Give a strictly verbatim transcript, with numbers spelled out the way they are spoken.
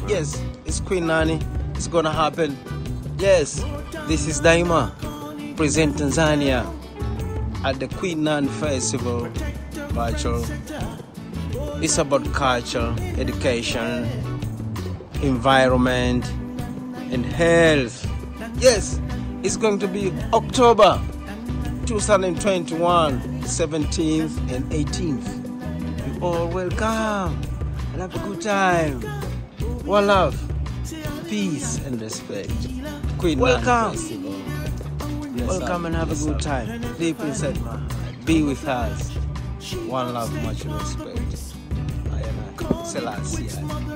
Yes, it's Queen Nani. It's gonna happen. Yes, this is Daima, present Tanzania at the Queen Nani Festival virtual. It's about culture, education, environment, and health. Yes, it's going to be October twenty twenty-one, seventeenth and eighteenth. You all welcome and have a good time. One love, peace and respect. Queen welcome. Festival. Yes, welcome and have yes, a good time. Deep inside my heart. Be with us. One love, much respect. I am Selassie.